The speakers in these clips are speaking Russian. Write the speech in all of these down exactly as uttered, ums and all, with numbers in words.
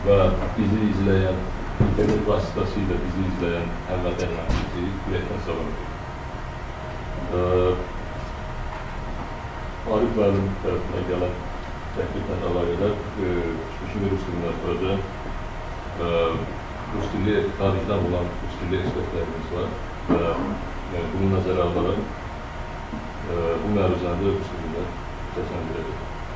ve bizi izleyen, internet vasıtasıyla bizi izleyen həmvətənlərimizi ürəkdən salamlayıram. Arif müəllim tərəfindən gələn təkliflə əlaqədar çıxışını rus dilində soracağım. Rus dili xaricdən olan rus dili ekspertlərimiz var və bunu nəzərə alaraq bu məruzəni rus dilində səsləndirəcək.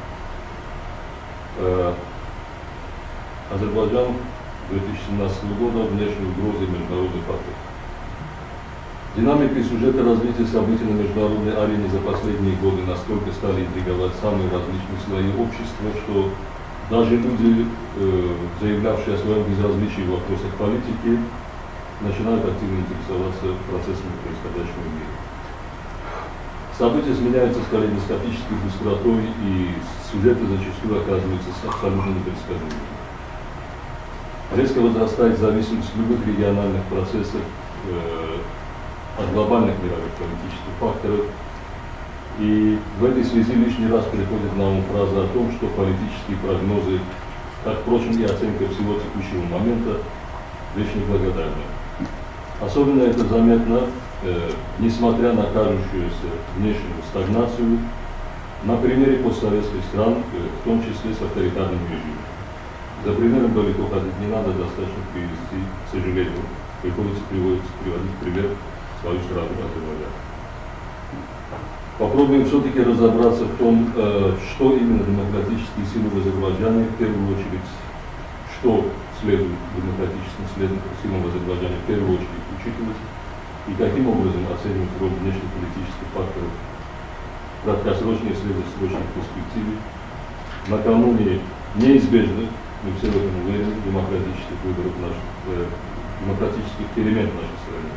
Азербайджан в две тысячи семнадцатом году внешней угрозы международный фактор. Динамикой сюжета развития событий на международной арене за последние годы настолько стали интриговать самые различные слои общества, что даже люди, э, заявлявшие о своем безразличии в вопросах политики, начинают активно интересоваться процессами, происходящими в мире. События сменяются с калейдоскопической быстротой, и сюжеты зачастую оказываются абсолютно непредсказуемыми. Резко возрастает зависимость любых региональных процессов э, от глобальных мировых политических факторов. И в этой связи лишний раз приходит на ум фраза о том, что политические прогнозы, как, впрочем, и оценка всего текущего момента, вещь неблагодарная. Особенно это заметно, э, несмотря на кажущуюся внешнюю стагнацию, на примере постсоветских стран, э, в том числе с авторитарным режимом. За примером далеко ходить не надо, достаточно привести, к сожалению, приходится приводить, приводить пример свою страну Азербайджан. Попробуем все-таки разобраться в том, что именно демократические силы в Азербайджане, в первую очередь, что следует демократическим силам в Азербайджане в первую очередь учитывать, и каким образом оценивать роль внешнеполитических факторов в краткосрочной и среднесрочной перспективе накануне неизбежных, мы все в этом уверены, демократических выборов наших, э, демократических перемен в нашей стране.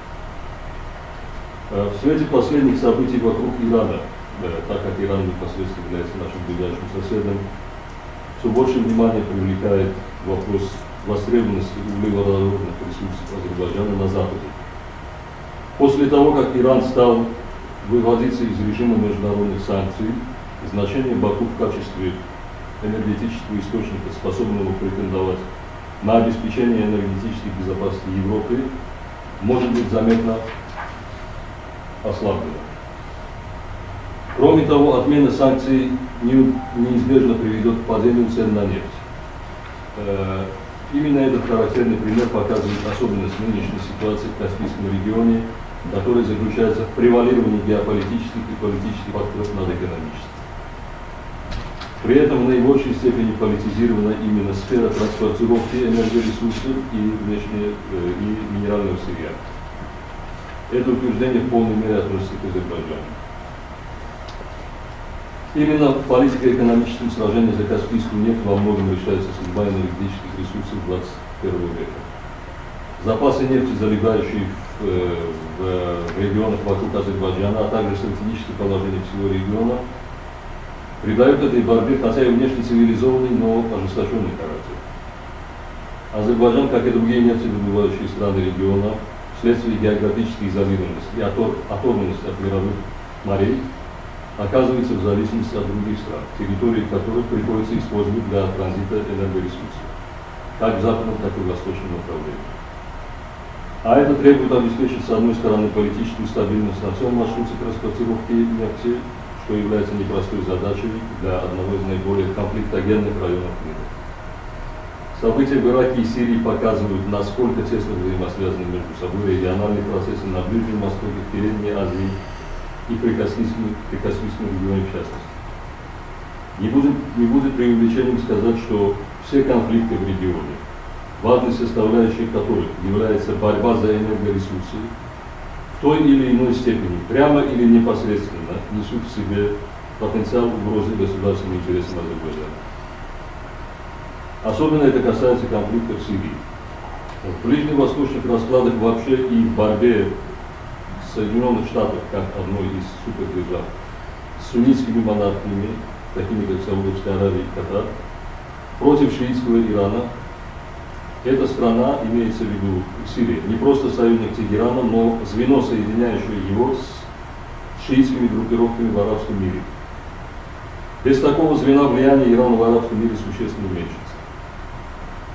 Э, в свете последних событий вокруг Ирана, э, так как Иран непосредственно является нашим ближайшим соседом, все больше внимания привлекает вопрос востребованности углеводородных ресурсов Азербайджана на Западе. После того, как Иран стал выводиться из режима международных санкций, значение Баку в качестве энергетического источника, способного претендовать на обеспечение энергетической безопасности Европы, может быть заметно ослаблено. Кроме того, отмена санкций неизбежно приведет к падению цен на нефть. Именно этот характерный пример показывает особенность нынешней ситуации в Каспийском регионе, которая заключается в превалировании геополитических и политических факторов над экономическими. При этом в наибольшей степени политизирована именно сфера транспортировки энергоресурсов и, внешне, э, и минерального сырья. Это утверждение в полной мере относится к Азербайджану. Именно в политико-экономическом сражении за Каспийскую нефть во многом решается судьба энергетических ресурсов двадцать первого века. Запасы нефти, залегающие в, в, в регионах вокруг Азербайджана, а также стратегическое положение всего региона, придают этой борьбе, хотя и внешне цивилизованный, но ожесточенный характер. Азербайджан, как и другие нефтедобывающие страны региона, вследствие географической изолированности и оторванности от мировых морей, оказывается в зависимости от других стран, территории которых приходится использовать для транзита энергоресурсов, как в западном, так и в восточном направлении. А это требует обеспечить, с одной стороны, политическую стабильность на всем маршруте транспортировки нефти, что является непростой задачей для одного из наиболее конфликтогенных районов мира. События в Ираке и Сирии показывают, насколько тесно взаимосвязаны между собой региональные процессы на Ближнем Востоке, в Передней Азии и при Каспийском регионе в частности. Не будет, не будет преувеличением сказать, что все конфликты в регионе, важной составляющей которых является борьба за энергоресурсы, в той или иной степени, прямо или непосредственно, несут в себе потенциал угрозы государственным интересам Азербайджана. Особенно это касается конфликта в Сирии. В ближневосточных раскладах вообще и в борьбе Соединенных Штатов, как одной из супердержав, с суннитскими монархиями, такими как Саудовская Аравия и Катар, против шиитского Ирана, эта страна, имеется в виду Сирия, не просто союзник Тегерана, но звено, соединяющее его с шиитскими группировками в арабском мире. Без такого звена влияние Ирана в арабском мире существенно уменьшится.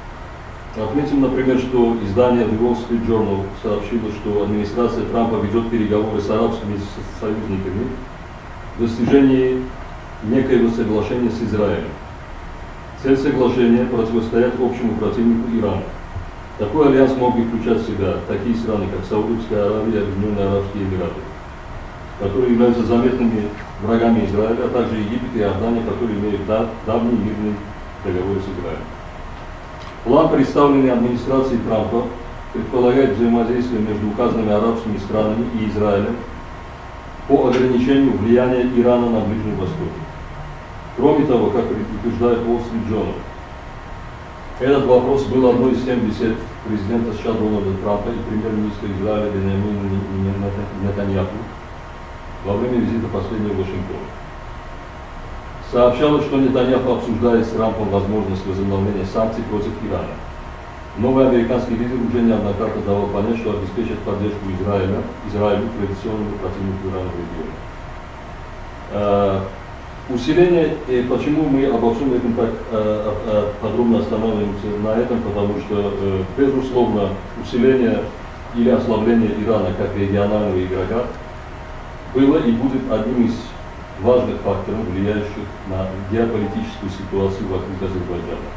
Отметим, например, что издание The Wall Street Journal сообщило, что администрация Трампа ведет переговоры с арабскими союзниками в достижении некоего соглашения с Израилем. Цель соглашения – противостоять общему противнику Ирану. Такой альянс мог бы включать в себя такие страны, как Саудовская Аравия и Объединенные Арабские Эмираты, которые являются заметными врагами Израиля, а также Египет и Иордания, которые имеют давние мирные договоры с Израилем. План, представленный администрацией Трампа, предполагает взаимодействие между указанными арабскими странами и Израилем по ограничению влияния Ирана на Ближнем Востоке. Кроме того, как утверждает Wall Street Journal, этот вопрос был одной из тем бесед президента США Дональда Трампа и премьер-министра Израиля Беньямина Нетаньяху во время визита последнего в Вашингтон. Сообщалось, что Нетаньяху обсуждает с Трампом возможность возобновления санкций против Ирана. Новый американский лидер уже неоднократно давал понять, что обеспечит поддержку Израиля, Израилю, традиционному противнику Ирана в регионе. Э, усиление, и почему мы обо всем этом так э, э, подробно останавливаемся на этом, потому что, э, безусловно, усиление или ослабление Ирана как регионального игрока было и будет одним из важных факторов, влияющих на геополитическую ситуацию вокруг Азербайджана.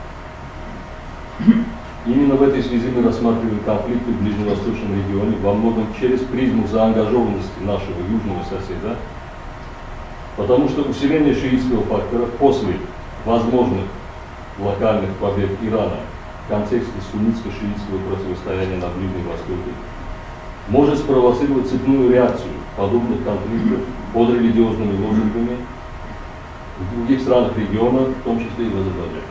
Именно в этой связи мы рассматриваем конфликты в ближневосточном регионе во многом через призму заангажированности нашего южного соседа, потому что усиление шиитского фактора после возможных локальных побед Ирана в контексте суннитско-шиитского противостояния на Ближнем Востоке может спровоцировать цепную реакцию подобных конфликтов под религиозными лозунгами в других странах региона, в том числе и в Азербайджане.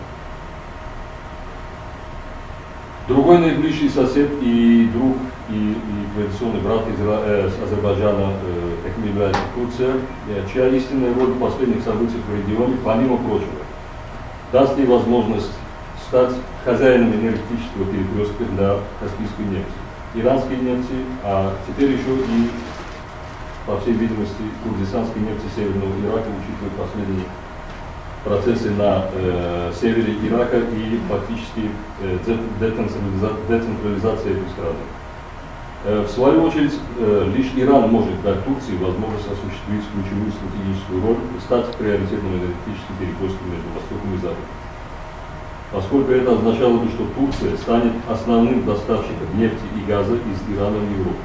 Другой наиближший сосед и друг, и, и традиционный брат Изра... э, Азербайджана, э, каким является Турция, э, чья истинная роль в последних событиях в регионе, помимо прочего, даст ей возможность стать хозяином энергетического перекрестка для Каспийской нефти. Иранские нефти, а теперь еще и, по всей видимости, курдистанские нефти Северного Ирака, учитывая последние процессы на э, севере Ирака и фактически э, децентрализация этой страны. Э, в свою очередь, э, лишь Иран может дать Турции возможность осуществить ключевую стратегическую роль и стать приоритетным энергетическим перекрестком между Востоком и Западом. Поскольку это означало бы, что Турция станет основным доставщиком нефти и газа из Ирана в Европу.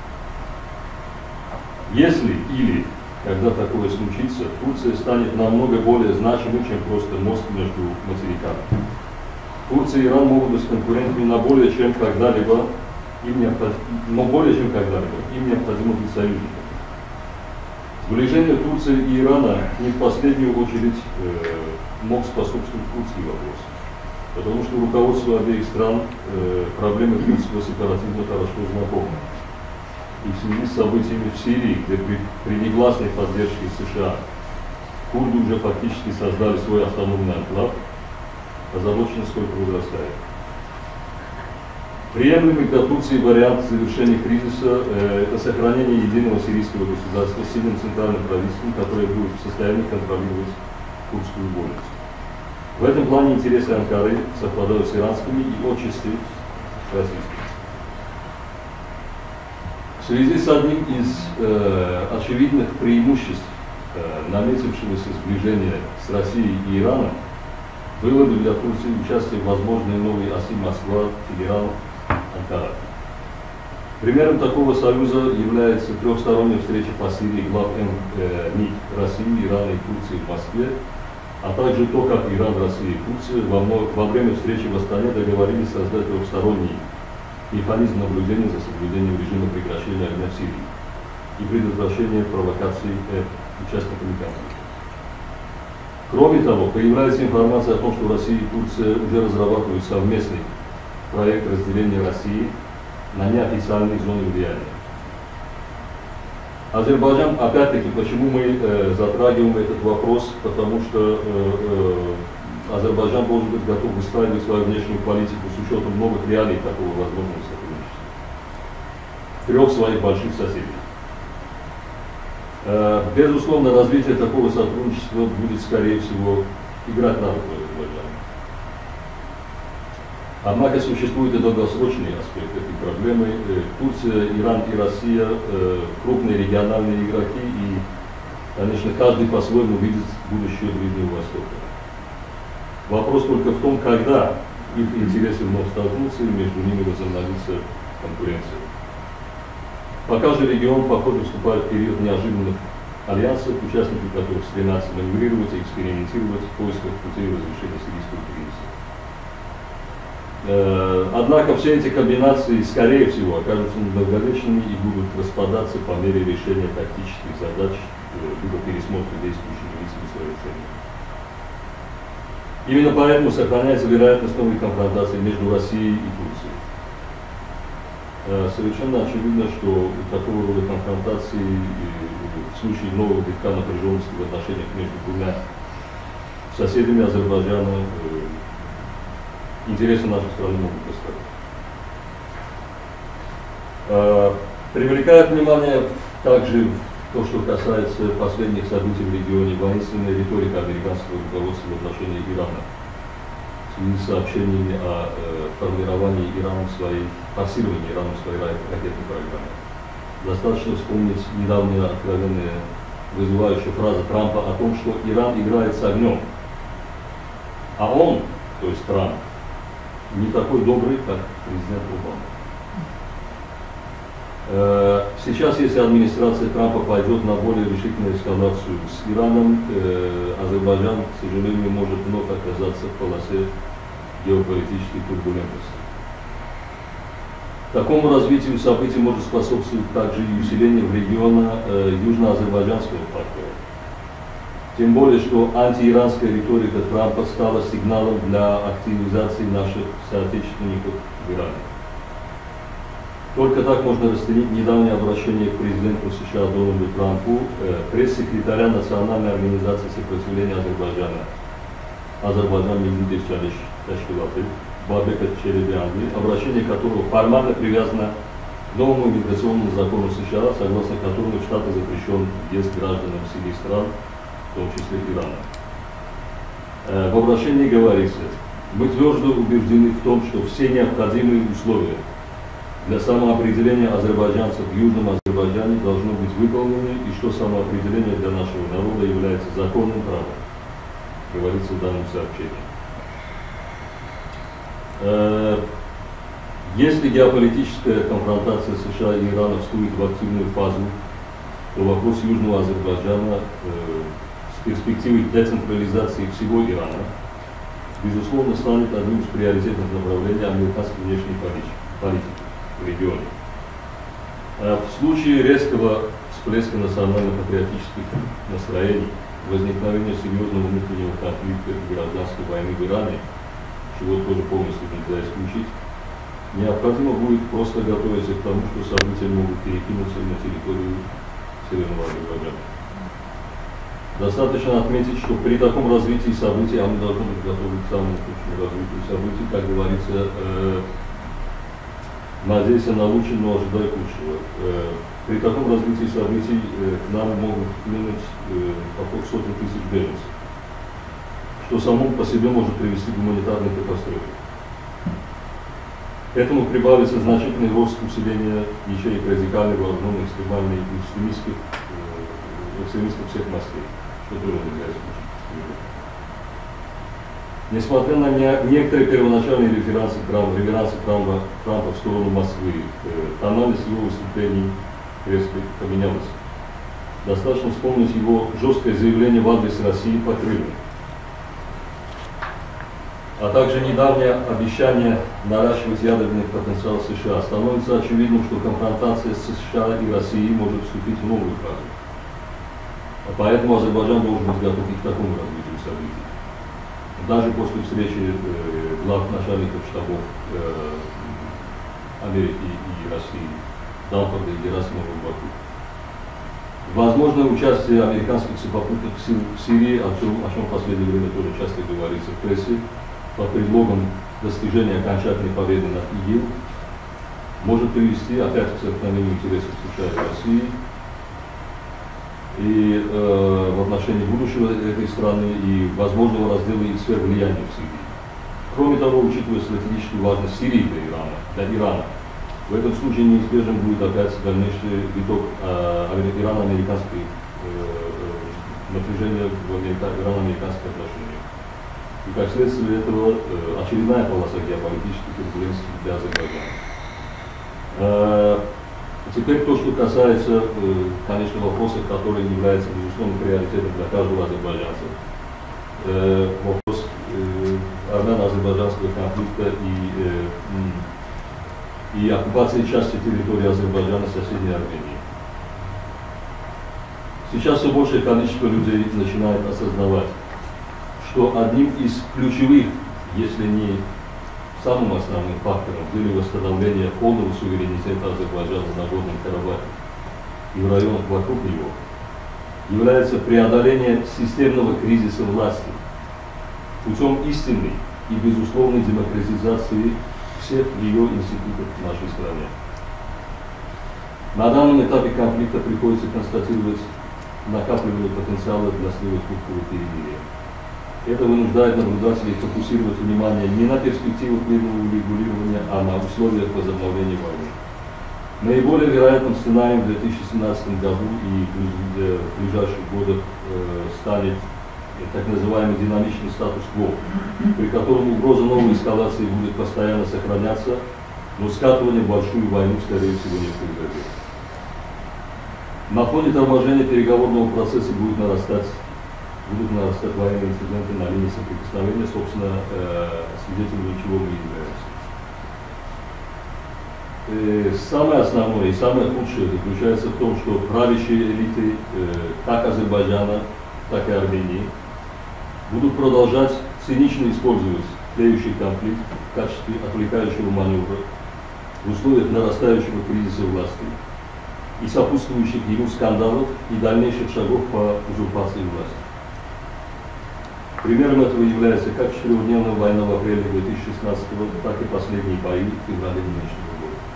Если или когда такое случится, Турция станет намного более значимой, чем просто мост между материками. Турция и Иран могут быть конкурентами на более чем когда-либо, им необходимо, но более чем когда-либо, им необходимо быть союзниками. Сближение Турции и Ирана не в последнюю очередь э, мог способствовать курдский вопрос, потому что руководство обеих стран э, проблемы курдского сепаратизма хорошо знакомы. И в связи с событиями в Сирии, где при, при негласной поддержке США курды уже фактически создали свой автономный анклав, озабоченность только возрастает. Приемлемый для Турции вариант завершения кризиса э, – это сохранение единого сирийского государства с сильным центральным правительством, которое будет в состоянии контролировать курдскую вольность. В этом плане интересы Анкары совпадают с иранскими и отчасти с российскими. В связи с одним из э, очевидных преимуществ э, наметившегося сближения с Россией и Ираном было бы для Турции участие в возможной новой оси Москва, Тегеран, Анкара. Примером такого союза является трехсторонняя встреча по Сирии глав э, МИД России, Ирана и Турции в Москве, а также то, как Иран, Россия и Турция во, во время встречи в Астане договорились создать трехсторонний механизм наблюдения за соблюдением режима прекращения огня в Сирии и предотвращения провокаций э, участниками конфликта. Кроме того, появляется информация о том, что Россия и Турция уже разрабатывают совместный проект разделения России на неофициальные зоны влияния. Азербайджан, опять-таки, почему мы э, затрагиваем этот вопрос, потому что э, э, Азербайджан должен быть готов выстраивать свою внешнюю политику с учетом новых реалий такого возможного сотрудничества. Трех своих больших соседей. Э, безусловно, развитие такого сотрудничества будет, скорее всего, играть на руку Азербайджану. Однако существует и долгосрочный аспект этой проблемы. Турция, Иран и Россия – крупные региональные игроки, и, конечно, каждый по-своему видит будущее Ближнего Востока. Вопрос только в том, когда их интересы вновь столкнутся и между ними возобновится конкуренция. Пока же регион, похоже, вступает в период неожиданных альянсов, участники которых стремятся маневрировать и экспериментировать в поисках путей разрешения сирийского кризиса. Однако все эти комбинации, скорее всего, окажутся недолговечными и будут распадаться по мере решения тактических задач либо пересмотра действующими лицами своей цели. Именно поэтому сохраняется вероятность новой конфронтации между Россией и Турцией. Совершенно очевидно, что такого рода конфронтации в случае нового витка напряженности в отношениях между двумя соседями Азербайджана интересы нашей страны могут поставить. Привлекает внимание также то, что касается последних событий в регионе, воинственная риторика американского руководства в отношении Ирана в связи с сообщениями о э, формировании Ираном своей, форсировании Ираном своей ракетной программы. Достаточно вспомнить недавняя откровенная вызывающая фраза Трампа о том, что Иран играет с огнем, а он, то есть Трамп, не такой добрый, как президент Обама. Сейчас, если администрация Трампа пойдет на более решительную эскалацию с Ираном, Азербайджан, к сожалению, может вновь оказаться в полосе геополитической турбулентности. Такому развитию событий может способствовать также и усиление в регионе южноазербайджанского фактора. Тем более, что антииранская риторика Трампа стала сигналом для активизации наших соотечественников в Иране. Только так можно расценить недавнее обращение к президенту США Дональду Трампу э, пресс-секретаря Национальной организации сопротивления Азербайджана Азербайджан Миллиди Ташкилаты Бабека Черебианли, обращение которого формально привязано к новому миграционному закону США, согласно которому в Штаты запрещен въезд гражданам семи стран, в том числе Ирана. Э, в обращении говорится: мы твердо убеждены в том, что все необходимые условия для самоопределения азербайджанцев в Южном Азербайджане должно быть выполнены, и что самоопределение для нашего народа является законным правом, говорится в данном сообщении. Если геополитическая конфронтация США и Ирана вступит в активную фазу, то вопрос Южного Азербайджана с перспективой децентрализации всего Ирана, безусловно, станет одним из приоритетных направлений американской внешней политики в регионе. В случае резкого всплеска национально-патриотических настроений, возникновения серьезного внутреннего конфликта и гражданской войны в Иране, чего тоже полностью нельзя исключить, необходимо будет просто готовиться к тому, что события могут перекинуться на территорию Северного Азербайджана. Достаточно отметить, что при таком развитии событий, а мы должны быть готовы к самому худшему развитию событий, как говорится, э, надеяться на лучшее, но ожидая худшего. Э, при таком развитии событий э, к нам могут хлынуть э, около сотни тысяч беженцев, что само по себе может привести к гуманитарной катастрофе. К этому прибавится значительный рост усиления ячеек радикальной, вооруженной, экстремальной и экстремистских, э, экстремистов всех мастей, что тоже нельзя исключить. Несмотря на не, некоторые первоначальные референсы Трампа, реверансы Трампа, Трампа в сторону Москвы, э, тональность его выступлений резко поменялась. Достаточно вспомнить его жесткое заявление в адрес России по Крыму, а также недавнее обещание наращивать ядерный потенциал США. Становится очевидным, что конфронтация с США и Россией может вступить в новую фазу. Поэтому Азербайджан должен быть готов к такому развитию событий. Даже после встречи э, глав начальников штабов э, Америки и России, Далфорда и Герасимова в Баку. Возможно участие американских сухопутных сил в Сирии, о чем, о чем в последнее время тоже часто говорится в прессе, под предлогом достижения окончательной победы над ИГИЛ, может привести опять к столкновению интересов США и России и э, в отношении будущего этой страны и возможного раздела их сфер влияния в Сирии. Кроме того, учитывая стратегическую важность Сирии для Ирана, для Ирана, в этом случае неизбежен будет опять дальнейший виток э, ирано-американской э, напряжения в Америка, ирано-американских отношениях. И как следствие этого э, очередная полоса геополитических турбуленций для Азербайджана. Э, теперь то, что касается, э, конечно, вопросов, которые являются, безусловно, приоритетом для каждого азербайджанца. Э, вопрос э, армяно-азербайджанского конфликта и, э, и оккупации части территории Азербайджана соседней Армении. Сейчас все большее количество людей начинает осознавать, что одним из ключевых, если не самым основным фактором в деле восстановления полного суверенитета Азербайджана на Нагорном Карабахе и в районах вокруг него является преодоление системного кризиса власти путем истинной и безусловной демократизации всех ее институтов в нашей стране. На данном этапе конфликта приходится констатировать накапливание потенциала для следующего перемирия. Это вынуждает наблюдателей фокусировать внимание не на перспективах мирного урегулирования, а на условиях возобновления войны. Наиболее вероятным сценарием в две тысячи семнадцатом году и в ближайших годах э, станет так называемый динамичный статус-кво, при котором угроза новой эскалации будет постоянно сохраняться, но скатывание в большую войну, скорее всего, не произойдет. На фоне торможения переговорного процесса будет нарастать будут нарастать военные инциденты на линии соприкосновения, собственно, э, свидетелями чего мы являемся. Э, самое основное и самое худшее заключается в том, что правящие элиты э, как Азербайджана, так и Армении будут продолжать цинично использовать тлеющий конфликт в качестве отвлекающего маневра в условиях нарастающего кризиса власти и сопутствующих ему скандалов и дальнейших шагов по узурпации власти. Примером этого является как четырехдневная война в апреле две тысячи шестнадцатого, так и последние бои в феврале нынешнего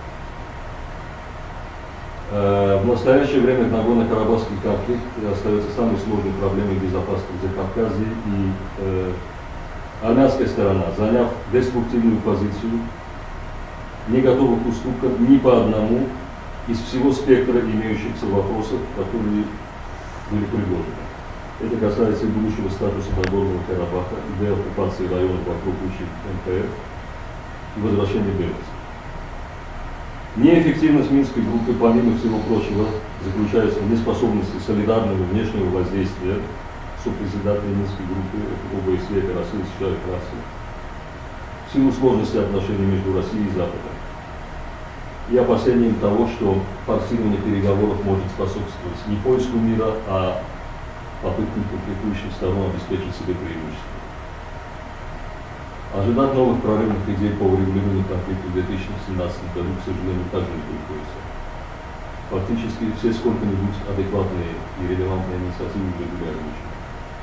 года. В настоящее время Нагорно-Карабахский конфликт остается самой сложной проблемой безопасности в Закавказье, и э, армянская сторона, заняв деструктивную позицию, не готова к уступкам ни по одному из всего спектра имеющихся вопросов, которые были предложены. Это касается и будущего статуса Нагорного Карабаха, и деоккупации районов вокруг бывших эн пэ эр и возвращения беженцев. Неэффективность Минской группы, помимо всего прочего, заключается в неспособности солидарного внешнего воздействия сопредседателей Минской группы о бэ эс е, это Россия, США и Франция, в силу сложности отношений между Россией и Западом и опасением того, что форсирование переговоров может способствовать не поиску мира, а попыткам конфликтующих сторон обеспечить себе преимущество. Ожидать новых прорывных идей по урегулированию конфликта в две тысячи семнадцатом году, к сожалению, также не приходится. Фактически все сколько-нибудь адекватные и релевантные инициативы уже были ограничены.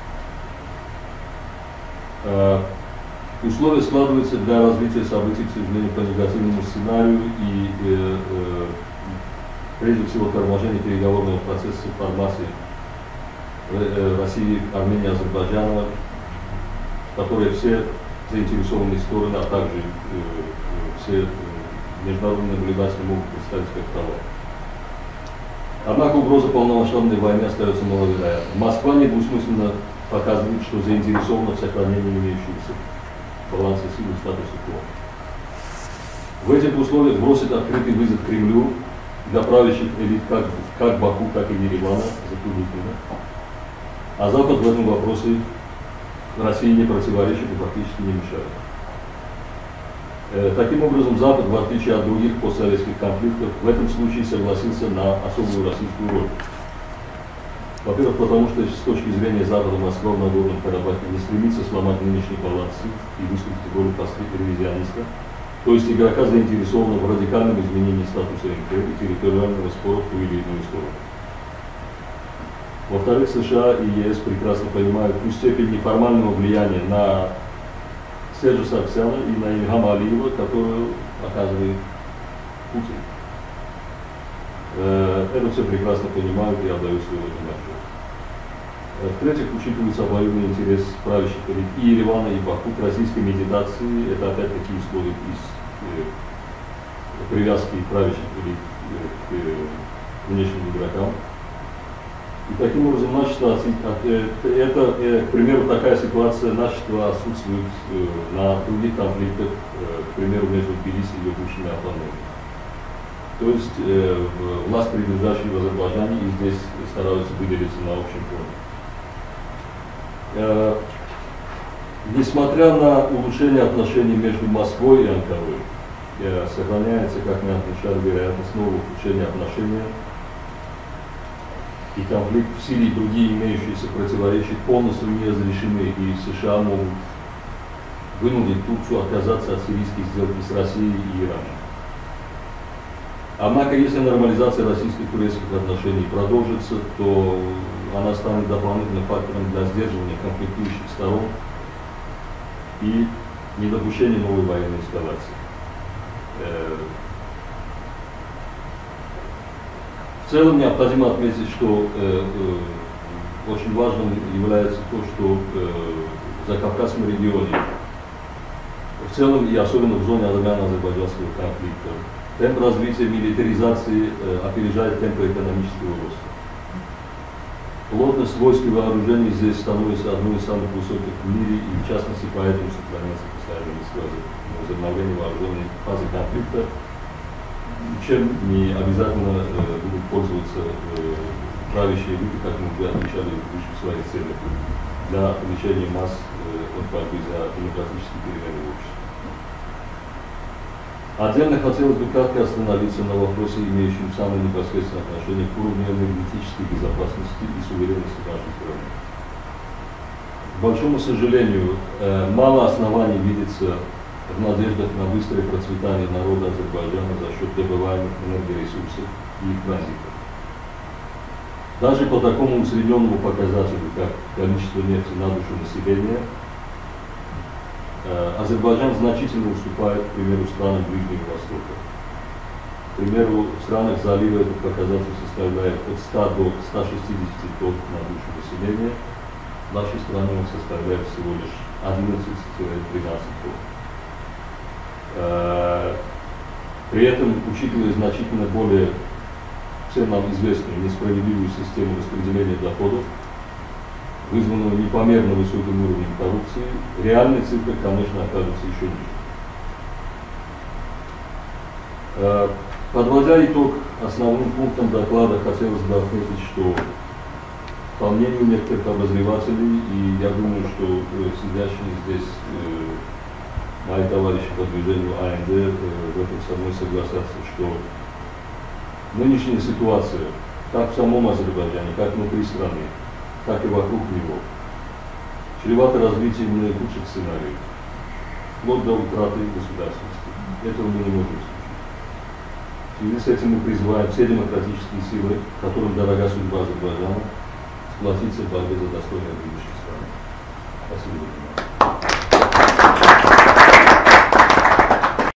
Uh, условия складываются для развития событий, к сожалению, по негативному сценарию, и э, э, прежде всего торможение переговорного процесса в формате России, Армении, Азербайджана, которые все заинтересованные стороны, а также э, все э, международные наблюдатели могут представить как права. Однако угроза полномасштабной войны остается маловероятной. Москва недвусмысленно показывает, что заинтересована в сохранении имеющегося баланса сил и статуса кво. В этих условиях бросит открытый вызов Кремлю для правящих элит как, как Баку, так и Еревана затруднительно. А Запад в этом вопросе России не противоречит и фактически не мешает. Э, таким образом, Запад, в отличие от других постсоветских конфликтов, в этом случае согласился на особую российскую роль. Во-первых, потому что с точки зрения Запада Москва в Нагорном Карабахе не стремится сломать нынешний баланс и выступить в роли ревизиониста, то есть игрока, заинтересованного в радикальном изменении статуса эн пэ эр и территориального спора в ту или иную сторону. Во-вторых, США и е эс прекрасно понимают ту степень неформального влияния на Сержа Сарксяна и на Ильгама Алиева, которую оказывает Путин. Это все прекрасно понимают и отдают свой в этом отчет. В-третьих, учитывается обоюдный интерес правящих элит и Еревана, и Баку к российской медитации. Это опять-таки исходит из э, привязки правящих элит э, к э, внешним игрокам. И таким образом, начисто, это, э, к примеру, такая ситуация начисто отсутствует э, на других конфликтах, э, к примеру, между Тбилиси и ее бывшими автономиями. То есть э, власть, принадлежащая в Азербайджане, и здесь стараются выделиться на общем фоне. Э, несмотря на улучшение отношений между Москвой и Анкарой, э, сохраняется, как мы отмечали, вероятность нового ухудшения отношений, и конфликт в Сирии и другие имеющиеся противоречия полностью неразрешены, и США могут вынудить Турцию отказаться от сирийских сделок с Россией и Ираном. Однако, если нормализация российско-турецких отношений продолжится, то она станет дополнительным фактором для сдерживания конфликтующих сторон и недопущения новой военной эскалации. В целом необходимо отметить, что э, э, очень важным является то, что э, в Закавказском регионе, в целом и особенно в зоне армяно-азербайджанского конфликта, темп развития милитаризации э, опережает темпы экономического роста. Плотность войск и вооружений здесь становится одной из самых высоких в мире, и в частности поэтому сохраняется постоянное возобновление вооруженной фазы конфликта, чем не обязательно э, будут пользоваться э, правящие люди, как мы уже отмечали выше в своих целях, для увеличения масс э, от борьбы за демократические перемены в обществе. Отдельно хотелось бы кратко остановиться на вопросе, имеющем самое непосредственное отношение к уровню энергетической безопасности и суверенности нашей страны. К большому сожалению, э, мало оснований видится в надеждах на быстрое процветание народа Азербайджана за счет добываемых энергоресурсов и их транзита. Даже по такому усредненному показателю, как количество нефти на душу населения, э, Азербайджан значительно уступает, к примеру, странам Ближнего Востока. К примеру, в странах залива этот показатель составляет от ста до ста шестидесяти тонн на душу населения. В нашей стране он составляет всего лишь одиннадцать-тринадцать тонн. При этом, учитывая значительно более всем нам известную несправедливую систему распределения доходов, вызванную непомерно высоким уровнем коррупции, реальные цифры, конечно, окажутся еще ниже. Подводя итог основным пунктам доклада, хотелось бы отметить, что по мнению некоторых обозревателей, и я думаю, что сидящие здесь мои товарищи по движению А Н Д в этом со мной согласятся, что нынешняя ситуация, как в самом Азербайджане, как внутри страны, так и вокруг него, чревата развитием наихудших сценариев, вплоть до утраты государственности. Этого мы не можем исключить. В связи с этим мы призываем все демократические силы, которым дорога судьба Азербайджана, сплотиться в борьбе за достойное будущее страны. Спасибо за внимание.